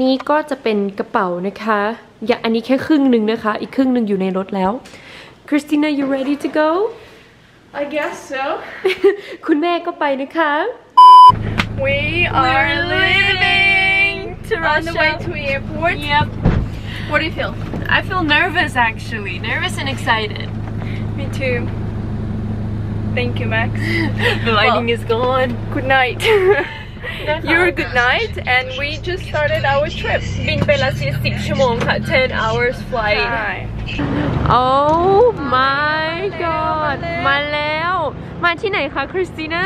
นี้ก็จะเป็นกระเป๋านะคะอย่างอันนี้แค่ครึ่งหนึ่งนะคะอีกครึ่งหนึ่งอยู่ในรถแล้ว Christina you ready to go I guess so คุณแม่ก็ไปนะคะ We are leaving on the way to airport. Yep. What do you feel? I feel nervous actually. Nervous and excited. Me too. Thank you, Max. The lighting is gone. Good night. Your good night, and we just started our trip. บินไปรัสเซีย10 ชั่วโมงค่ะ 10 hours flight. Hi. Oh my god มาแล้วมาที่ไหนคะคริสติน่า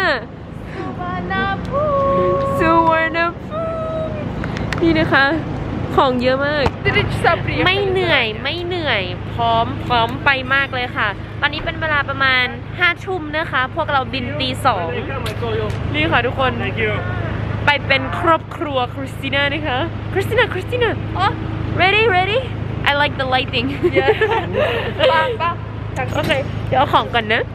สุวรรณภูมินี่นะคะของเยอะมากไม่เหนื่อยพร้อมไปมากเลยค่ะตอนนี้เป็นเวลาประมาณ5 ทุ่มนะคะพวกเราบินตี 2นี่ค่ะทุกคนไปเป็นครอบครัวคริสติน่านะคะคริสติน่าอ๋อ ready I like the lighting ป่ะโอเคเดี๋ยวเอาของก่อนนะ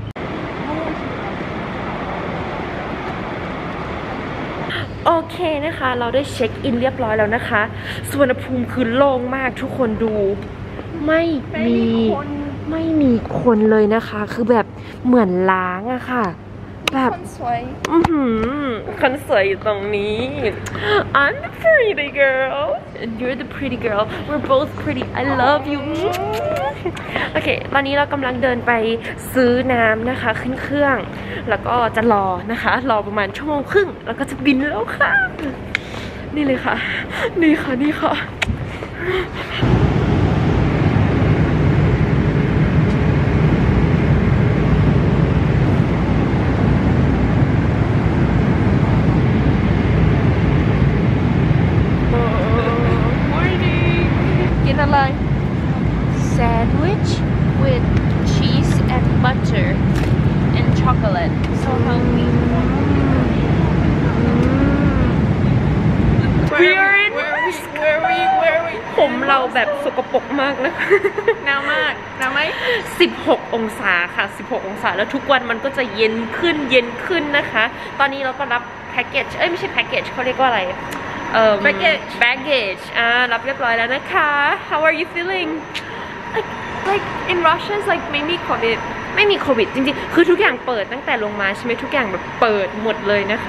โอเคนะคะเราได้เช็คอินเรียบร้อยแล้วนะคะสุวรรณภูมิคือโล่งมากทุกคนดูไม่มีคนเลยนะคะคือแบบเหมือนล้างอะค่ะแบบคนสวยคนสวยอยู่ตรงนี้ I'm the pretty girl and you're the pretty girl we're both pretty I love you โอเคตอนนี้เรากำลังเดินไปซื้อน้ำนะคะขึ้นเครื่องแล้วก็จะรอนะคะรอประมาณ1.5 ชั่วโมงแล้วก็จะบินแล้วค่ะนี่เลยค่ะนี่ค่ะSandwich with cheese and butter and chocolate. So healthy. We are in. Where are we? ผมเราแบบสกปรกมากนะคะหนาวไหม 16 องศาค่ะ16 องศาแล้วทุกวันมันก็จะเย็นขึ้นนะคะตอนนี้เราก็รับแพ็กเกจไม่ใช่แพ็กเกจเขาเรียกว่าอะไรbaggage รับเรียบร้อยแล้วนะคะ How are you feeling like in Russia it's like ไม่มีโควิดจริงๆคือทุกอย่างเปิดตั้งแต่ลงมาใช่ไหมทุกอย่างแบบเปิดหมดเลยนะคะ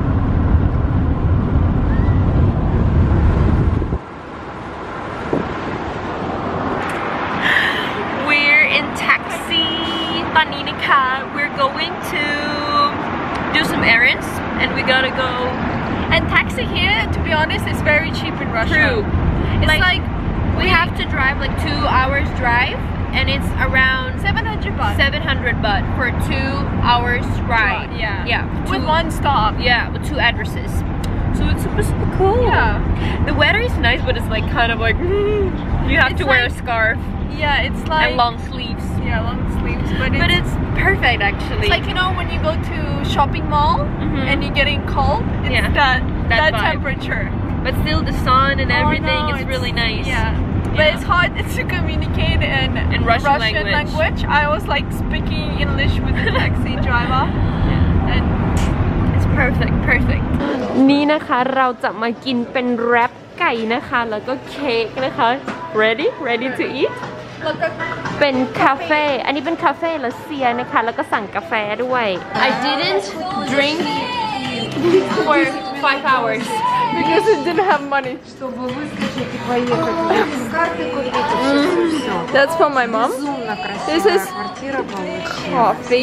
We're in taxi ตอนนี้นะคะ We're going to do some errands and we gotta go and taxi here to be honest is very cheap in Russia. True. It's like we have to drive like 2 hours drive and it's around 700 baht. 700 baht for 2 hours ride. Yeah. With one stop. Yeah, with 2 addresses. So it's super cool. Yeah. The weather is nice, but it's like kind of like you have to wear a scarf. Yeah, it's like and long sleeves. Yeah, long sleeves. But it's perfect actually. It's like you know when you go to shopping mall and you're getting cold. It's that temperature. But still the sun and everything is really nice. Yeah. But it's hard to communicate in Russian language. I was like speaking English with the taxi driver, and it's perfect. นี่นะคะเราจะมากินเป็นแรปไก่นะคะแล้วก็เค้กนะคะ ready to eat เป็นคาเฟ่อันนี้เป็นคาเฟ่รัสเซียนะคะแล้วก็สั่งกาแฟด้วย I didn't drink for 5 hours because I didn't have money. That's for my mom. This is coffee.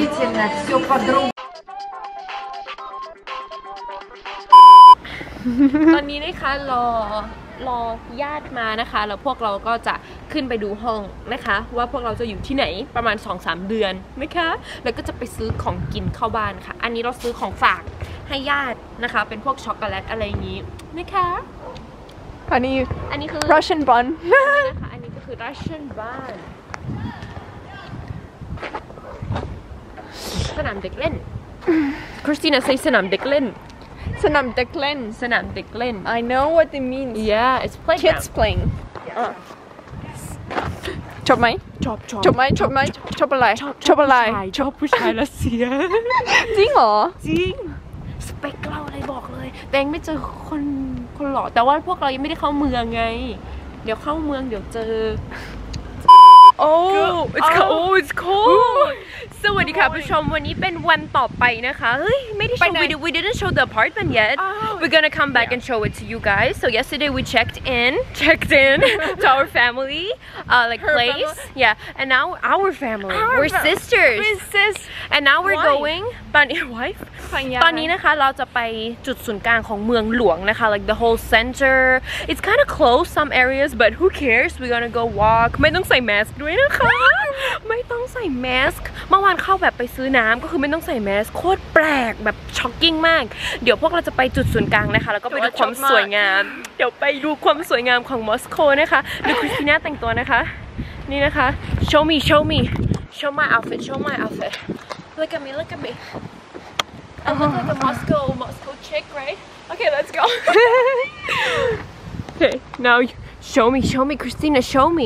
ตอนนี้นะคะรอญาติมานะคะแล้วพวกเราก็จะขึ้นไปดูห้องนะคะว่าพวกเราจะอยู่ที่ไหนประมาณ 2-3 เดือนนะคะแล้วก็จะไปซื้อของกินเข้าบ้านค่ะอันนี้เราซื้อของฝากให้ญาตินะคะเป็นพวกช็อกโกแลตอะไรอย่างนี้นะคะอันนี้คือ Russian bun นะคะอันนี้ก็คือ Russian bun สนามเด็กเล่นคริสติน่าใช้สนามเด็กเล่นสนามเด็กเล่น I know what it means. Yeah, it's playground. Kids playing. ชอบไหมชอบอะไรชอบผู้ชายรัสเซียจริงเหรอจริงสเปคเราอะไรบอกเลยแต่ยังไม่เจอคนคนหล่อแต่ว่าพวกเรายังไม่ได้เข้าเมืองไงเดี๋ยวเข้าเมืองเดี๋ยวเจอit's cold สวัสดีค่ะผู้ชมวันนี้เป็นวันต่อไปนะคะเฮ้ยไม่ได้โชว์ we didn't show the apartment yet we're gonna come back and show it to you guys so yesterday we checked in to our family like place and now our family we're sisters and now we're going ตอนนี้ wife ตอนนี้นะคะเราจะไปจุดศูนย์กลางของเมืองหลวงนะคะ like the whole center it's kind of close some areas but who cares we're gonna go walk ไม่ต้องใส่แมสด้วยนะคะไม่ต้องใส่แมสเมื่อวานเข้าแบบไปซื้อน้ำก็คือไม่ต้องใส่แมสโคตรแปลกแบบช็อกกิ้งมากเดี๋ยวพวกเราจะไปจุดศูนย์กลางนะคะแล้วก็ไปดูความสวยงามเดี๋ยวไปดูความสวยงามของมอสโกนะคะดูคริสติน่าแต่งตัวนะคะนี่นะคะ show me show my outfit look at me I look like a Moscow chick right okay let's go okay now show me Christina show me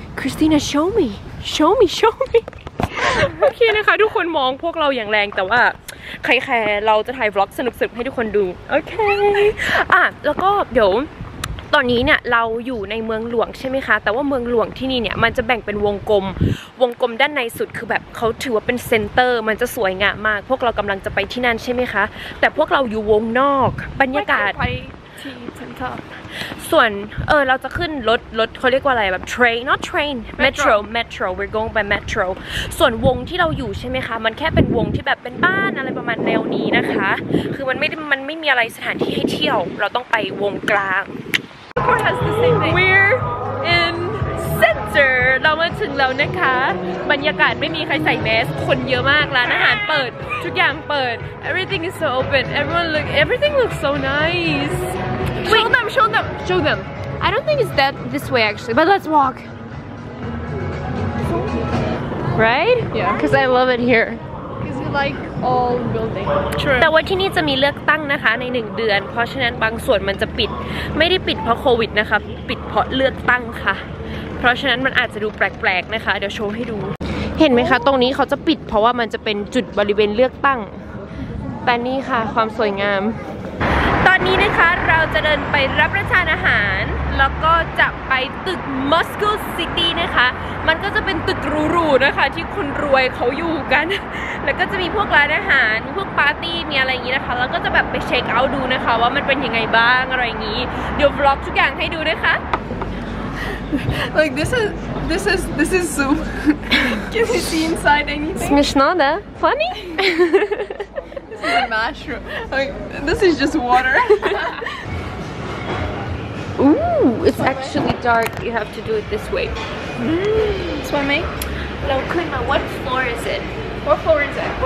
โอเคนะคะทุกคนมองพวกเราอย่างแรงแต่ว่าใครแคร์เราจะถ่ายวล็อกสนุกๆให้ทุกคนดูโอเคแล้วก็เดี๋ยวตอนนี้เนี่ยเราอยู่ในเมืองหลวงใช่ไหมคะแต่ว่าเมืองหลวงที่นี่เนี่ยมันจะแบ่งเป็นวงกลมด้านในสุดคือแบบเขาถือว่าเป็นเซ็นเตอร์มันจะสวยงามมากพวกเรากำลังจะไปที่นั่นใช่ไหมคะแต่พวกเราอยู่วงนอกบรรยากาศส่วนเราจะขึ้นรถเขาเรียกว่าอะไรแบบ metro we're going by metro ส่วนวงที่เราอยู่ใช่ไหมคะมันแค่เป็นวงที่แบบเป็นบ้านอะไรประมาณแนวนี้นะคะคือมันไม่มีอะไรสถานที่ให้เที่ยวเราต้องไปวงกลาง we're in center เรามาถึงแล้วนะคะบรรยากาศไม่มีใครใส่แมสคนเยอะมากร้านอาหารเปิดทุกอย่างเปิด everything is so open everything looks so nice show them I don't think it's this way actually but let's walk right yeah because I love it here because you like all building แต่ว่าที่นี่จะมีเลือกตั้งนะคะใน1 เดือนเพราะฉะนั้นบางส่วนมันจะปิดไม่ได้ปิดเพราะโควิดนะคะปิดเพราะเลือกตั้งค่ะเพราะฉะนั้นมันอาจจะดูแปลกๆนะคะเดี๋ยวโชว์ให้ดูเห็นไหมคะตรงนี้เขาจะปิดเพราะว่ามันจะเป็นจุดบริเวณเลือกตั้งแต่นี่ค่ะความสวยงามตอนนี้นะคะเราจะเดินไปรับประทานอาหารแล้วก็จะไปตึก Moscow City นะคะมันก็จะเป็นตึกหรูๆนะคะที่คนรวยเขาอยู่กันแล้วก็จะมีพวกร้านอาหารมีพวกปาร์ตี้มีอะไรอย่างนี้นะคะแล้วก็จะแบบไปเช็คเอาท์ดูนะคะว่ามันเป็นยังไงบ้างอะไรอย่างนี้เดี๋ยววล็อกทุกอย่างให้ดูนะคะ like this is Zoom can you see inside anything smishno da funny this is a mushroom like this is just water ooh it's actually dark you have to do it this way swimming เราขึ้นมา what floor is it what floor is it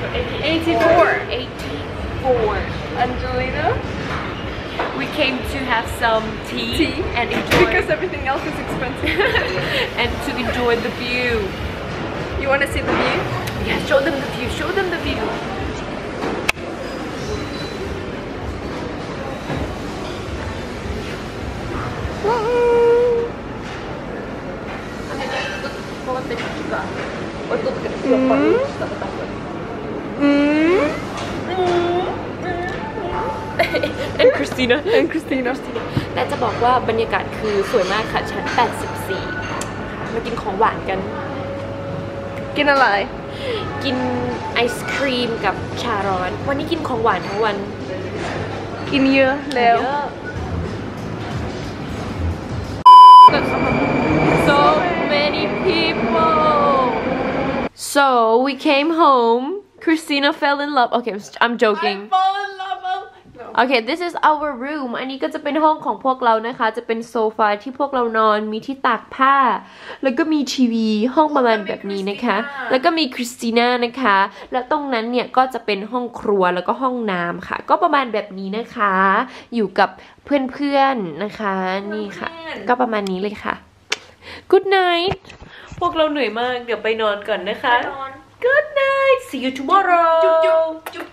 84 Angelina we came to have some tea and enjoy because everything else is expensive and to enjoy the view you want to see the view yeah show them the view and Christina แต่จะบอกว่าบรรยากาศคือสวยมากค่ะชั้น84มากินของหวานกันกินอะไรกินไอศครีมกับชาร้อนวันนี้กินของหวานทั้งวันกินเยอะแล้ว so many people so we came home Christina fell in love okay I'm joking I fall in love Okay this is our room อันนี้ก็จะเป็นห้องของพวกเรานะคะจะเป็นโซฟาที่พวกเรานอนมีที่ตากผ้าแล้วก็มีทีวีห้องประมาณแบบนี้นะคะแล้วก็มีคริสติน่านะคะแล้วตรงนั้นเนี่ยก็จะเป็นห้องครัวแล้วก็ห้องน้ำค่ะก็ประมาณแบบนี้นะคะอยู่กับเพื่อนๆนะคะนี่ค่ะก็ประมาณนี้เลยค่ะ Good night พวกเราเหนื่อยมากเดี๋ยวไปนอนก่อนนะคะ Good night see you tomorrow